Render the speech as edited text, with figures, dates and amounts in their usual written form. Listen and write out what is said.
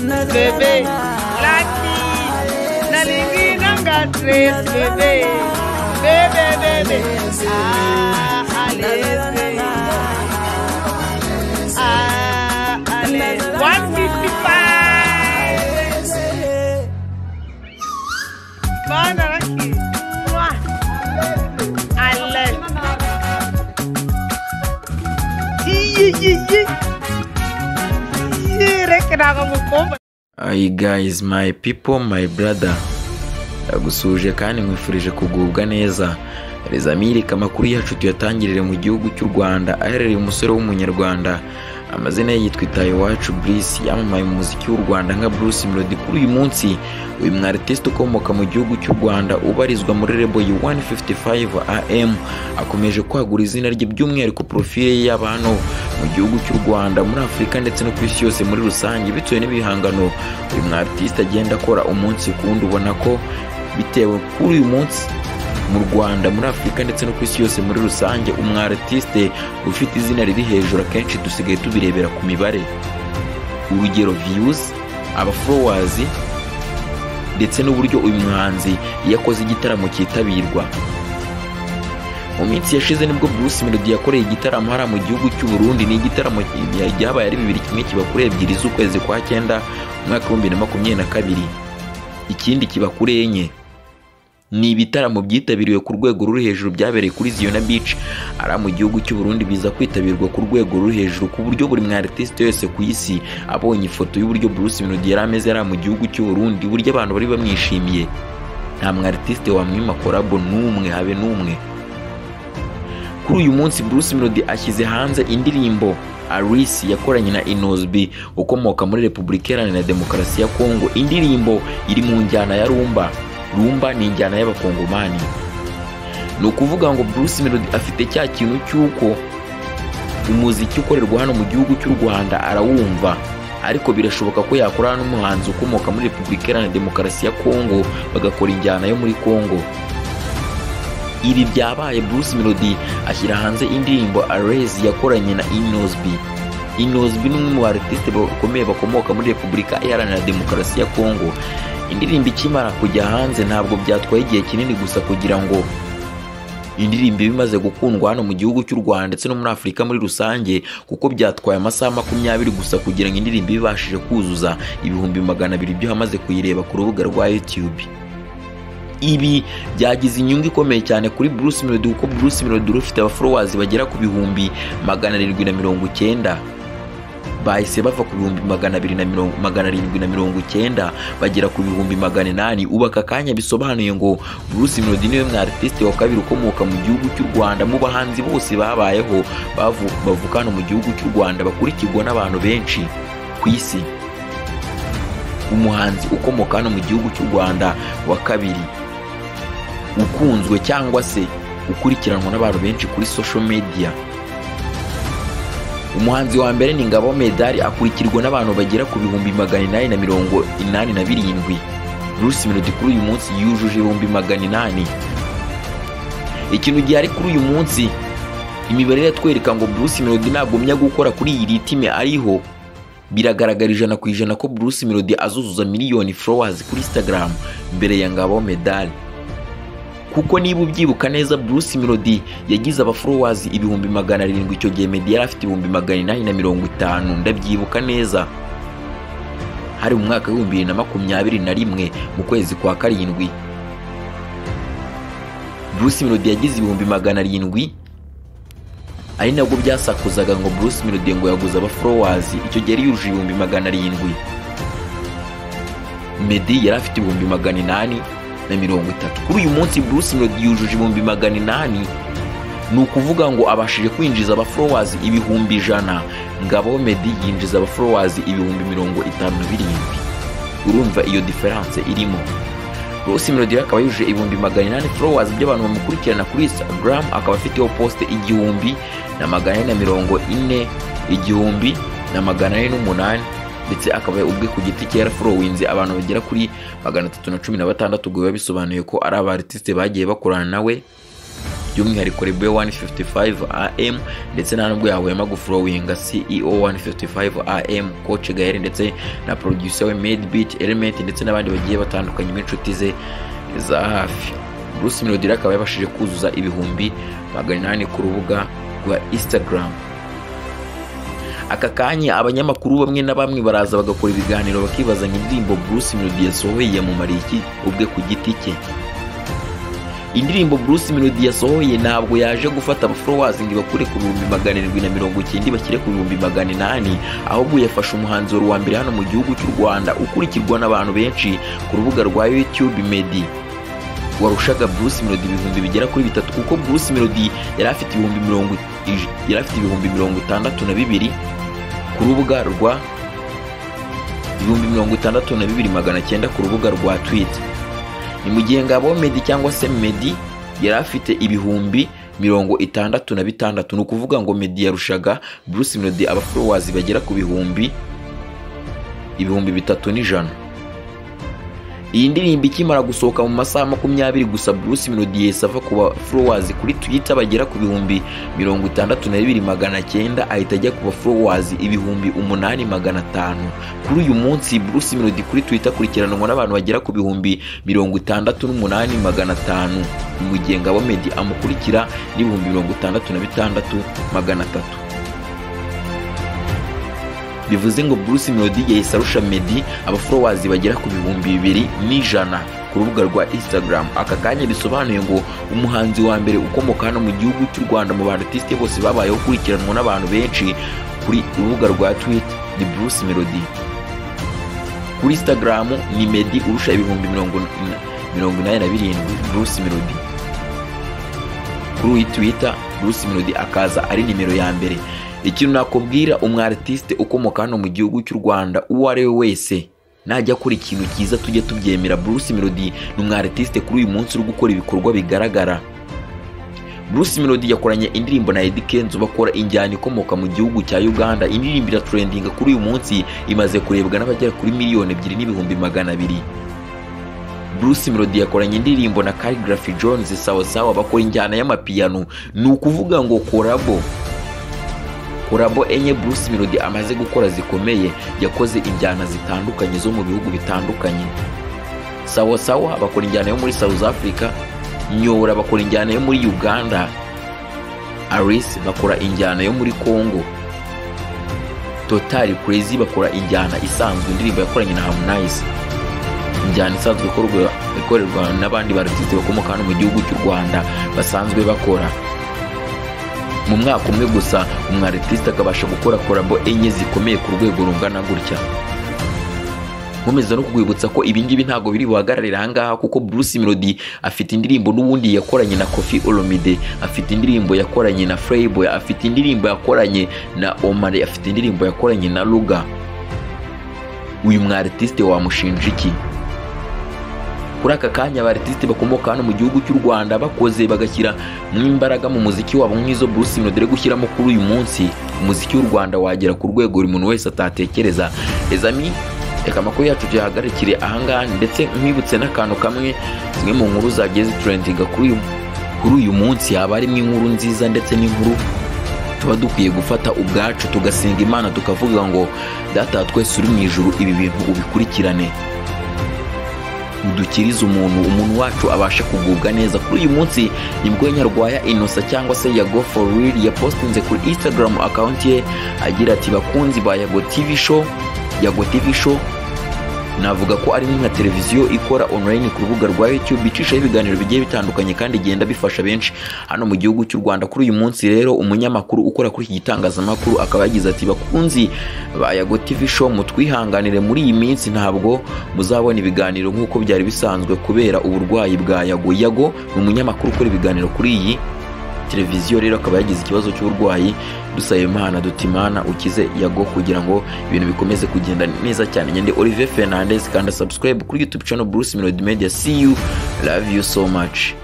bebe Lucky nalingi nanga stress bebe ale 155 mana Lucky ale Hi guys, my people, my brother. Ndagusuje kandi nkwifurije kugubwa neza. Rezamirika amakuru yacu tuyatangirire mu gihugu cy'u Rwanda aherereye umusore w'umunyarwanda. Amazina ye yitwa AISE-BRUCE, yamamaye mu muziki w'u Rwanda nka Bruce Melodie. Kuri uyu munsi uyu mwartiste ukomoka mu gihugu cy'u Rwanda ubarizwa muri label 155 AM akomeje kwagura izina rye by'umwihariko profile y'abantu mu gihugu cy'u Rwanda, muri Afrika ndetse no ku isi yose muri rusange, bitewe n'ibihangano uyu mwartiste agenda akora umunsi kundi. Ubona ko bitewe kuri uyu munsi mu Rwanda, muri Afrika ndetse no ku isi yose muri rusange, umwartiste ufite izina riri hejuru akenshi dusigaye tubirebera ku mibare, urugero views, aba followers ndetse n'uburyo uyu muhanzi yakoze igitaramo cyitabirwa. Mu minsi yashize nibwo Bruce Melodie yakoreye igitaramo hara mu gihugu cy'u Burundi. Ni igitaramo cyabaye ari bibiri, kimwe kiba kuri 2 z'ukwezi kwa 9 umwaka wa 2022, ikindi kiba kuri 4. Ni ibitaramo byitabiriwe ku rwego ruri hejuru byabereye kuri Ziona Beach ara mu gihugu cy'u Burundi, biza kwitabirwa ku rwego ruri hejuru ku buryo buri mwartiste wese ku isi abonye ifoto y'uburyo Bruce Melodie yari ameze ara mu gihugu cy'u Burundi, buryo abantu bari bamwishimiye. Nta mwartiste wamwima collabo n'umwe habe n'umwe. Kuri uyu munsi Bruce Melodie ashyize hanze indirimbo AISE yakoranye na Innos'B ukomoka muri Repubulika Iharanira Demokarasi ya Kongo. Indirimbo iri mu njyana ya rumba. Rumba ni injyana y'abakongomani. Ni ukuvuga ngo Bruce Melodie afite cya kintu cy'uko umuziki ukorerwa hano mu gihugu cy'u Rwanda arawumva, ariko birashoboka ko yakorana n'umuhanzi ukomoka muri Repubulika Iharanira Demokarasi ya Kongo bagakora injyana yo muri Kongo. Ibi byabaye Bruce Melodie ashyira hanze indirimbo AISE yakoranye na Innos'B. Innos'B ni umwe mu artiste bakomeye bakomoka muri Repubulika Iharanira Demokarasi ya Kongo. Indirimbo ikimara kujya hanze ntabwo byatwaye igihe kinini gusa kugira ngo indirimbo bimaze gukundwa hano mu gihugu cy'u Rwanda ndetse no muri Afrika muri rusange, kuko byatwaye amasaha 20 gusa kugira ngo indirimbo ibashije kuzuza 200,000 byo hamaze kuyireba ku rubuga rwa YouTube. Ibi byagize inyungu ikomeye cyane kuri Bruce Melodie, kuko Bruce Melodie ufite aba followers bagera ku 790. Bahise bava ku 790 bagera ku 800. Ubaka kanya bisobanuye ngo Bruce Melodie niwe mwartiste wa kabiri ukomoka mu gihugu cy'u Rwanda mu bahanzi bose babayeho bavukana mu gihugu cy'u Rwanda bakurikirwa n'abantu benshi ku isi. Umuhanzi ukomoka hano mu gihugu cy'u Rwanda wa kabiri ukunzwe cyangwa se ukurikiranwa n'abantu benshi kuri social media. Umuhanzi wa mbere ni Meddy, akurikirwa n'abantu bagera ku 887. Bruce Melodie kuri uyu munsi yujuje 800. Ikintu gihari kuri uyu munsi, imibare iratwereka ngo Bruce Melodie nagumya gukora kuri iyi ritime ariho, biragaragara 100% ko Bruce Melodie azuzuza miliyoni followers kuri Instagram mbere ya Meddy. Kuko niba ubyibuka neza Bruce Melodie yagize aba followers 700,000 icyo gihe Meddy yari afite 850. Ndabyibuka neza hari mu mwaka wa 2021 mu kwezi kwa 7. Bruce Melodie yagize 700,000, ari nabwo byasakuzaga ngo Bruce Melodie ngo yaguze aba followers, icyo gihe yari yujuje 700,000. Meddy yari afite 830. Kuri uyu munsi Bruce Melodie yujuje 800. Ni ukuvuga ngo abashije kwinjiza aba followers 100,000. Meddy yinjiza aba followers 57,000. Urumva iyo difference irimo. Bruce Melodie akaba yujuje 800 followers by'abantu bamukurikirana kuri Instagram, akaba afiteho post 1,440, 1,408, ndetse akaba ubwe ku giti cye yarafurowinze abantu bagera kuri 316. Ubwo biba bisobanuye ko ari aba artiste bagiye bakorana nawe by'umwihariko Rebe 155 AM ndetse na nubwo yahwema guflowinga CEO 155 AM Coach Gael ndetse na producer we Meddy Element ndetse n'abandi bagiye batandukanye b'inshuti ze za hafi. Bruce Melodie akaba yabashije kuzuza ibihumbi 800 ku rubuga rwa Instagram. Aka kanya abanyamakuru bamwe na bamwe baraza bagakora ibiganiro bakibazanya indirimbo Bruce Melodie yasohoye mu mariki ubwe ku giti cye. Indirimbo Bruce Melodie yasohoye ntabwo yaje gufata followers ngo bakure ku 790 bashyire ku 800, ahubwo yafashe umuhanzi wa mbere hano mu gihugu cy'u Rwanda ukurikirwa n'abantu benshi ku rubuga rwa YouTube Meddy warushaga Bruce Melodie ibihumbi bigera kuri 3 kuko Bruce Melodie yari afite ibihumbi 62 ku rubuga rwa 62,900 ku rubuga rwa Twitter. Ni mu gihe ngabo Meddy cyangwa se Meddy yari afite ibihumbi 66, ni ukuvuga ngo Meddy yarushaga Bruce Melodie abafollowers bagera ku ibihumbi 300. Iyi ndirimbo ikimara gusohoka mu masaha 20 gusa Bruce Melodie yesava ku followers kuri Twitter bagera ku bihumbi 62,900 ahita ajya ku followers ibihumbi 8,500. Kuri uyu munsi Bruce Melodie kuri Twitter kurikiranwa n'abantu bagera ku bihumbi 68,500 mu gihe ngabo Meddy amukurikira n'ibihumbi 66,300. Bivuze ngo Bruce Melodie yahise arusha Meddy abafollowers bagera ku bihumbi 2,100 ku rubuga rwa Instagram. Aka kanya bisobanuye ngo umuhanzi wa mbere ukomoka hano mu gihugu cy'u Rwanda mu artiste bose babayeho kurikiranwa n'abantu benshi kuri urubuga rwa Twitter ni Bruce Melodie. Kuri Instagram ni Meddy urusha ibihumbi 87 Bruce Melodie. Kuri Twitter Bruce Melodie akaza ari nimero ya mbere. Ikintu nakubwira artiste ukomoka hano mu gihugu cy'u Rwanda uwo ari we wese najya kuri ikintu cyiza tujye tubyemera. Bruce Melodie ni artiste kuri uyu munsi uri gukora ibikorwa bigaragara. Bruce Melodie yakoranye indirimbo na Eddy Kenzo bakora injyana ikomoka mu gihugu cya Uganda. Indirimbo ira trending kuri uyu munsi imaze kurebwa n'abagera kuri 2,200,000. Bruce Melodie yakoranye indirimbo na Calligraphy Jones sawa bakora injyana y'amapiano. Ni ukuvuga ngo korabo enye Bruce Melodie amaze gukora zikomeye. Yakoze injyana zitandukanye zo mu bihugu bitandukanye. Sawa bakora injyana yo muri South Africa, Nyora bakora injyana yo muri Uganda, AISE bakora injyana yo muri Congo, Total Crazy bakora injyana isanzwe indirimbo yakoranye na Harmonize. Injyana isanzwe ikorerwa n'abandi bartiste bakomoka hano mu gihugu cy'u Rwanda basanzwe bakora. Mu mwaka umwe gusa artiste akabasha gukora korabo enye zikomeye ku rwego rungana gutya. Nkomeza no kugwibutsa ko ibingibi ntago biri buhagararira ahangaha kuko Bruce Melodie afite indirimbo n'ubundi yakoranye na Koffi Olomide, afite indirimbo yakoranye na Playboy, afite indirimbo yakoranye na Omar, afite indirimbo yakoranye na Luga. Uyu artiste wamushinja iki? Kuri aka kanya abartiste bakomoka hano mu gihugu cy'u Rwanda bakoze bagashyira imbaraga mu muziki wabo nk'izo Bruce Melodie gushyiramo kuri uyu munsi, umuziki w'u Rwanda wagera ku rwego buri muntu wese atatekereza. Ezami reka amakuru yacu tuyahagarikire ahangaha ndetse nkwibutse n'akantu kamwe. Zimwe mu nkuru zagiye zitrendinga kuri uyu munsi haba harimo inkuru nziza ndetse n'inkuru tuba dukwiye gufata ubwacu tugasenga Imana tukavuga ngo data twese uri mu ijuru ibi bintu ubikurikirane udukiriza umuntu wacu abasha kugubwa neza. Kuri uyu munsi nibwo Nyarwaya Innoc'B cyangwa se Yago for real yapostinze kuri Instagram account ye agira ati bakunzi ba Yago TV show. Navuga ko ari nka televiziyo ikora online ku rubuga rwa YouTube icisha ibiganiro bigiye bitandukanye kandi igenda bifasha benshi hano mu gihugu cy'u Rwanda. Kuri uyu munsi rero umunyamakuru ukora kuri iki gitangazamakuru akaba yagize ati bakunzi ba Yago TV show mutwihanganire muri iyi minsi ntabwo muzabona ibiganiro nk'uko byari bisanzwe kubera uburwayi bwa Yago. Yago ni umunyamakuru ukora ibiganiro kuri iyi televiziyo rero akaba yagize ikibazo cy'uburwayi. Dusaye Imana dutimana ukize Yago kugira ngo ibintu bikomeze kugenda neza cyane. Nyende Olivier Fernandez kandi subscribe kuri YouTube channel Bruce Melodie Media. See you, love you so much.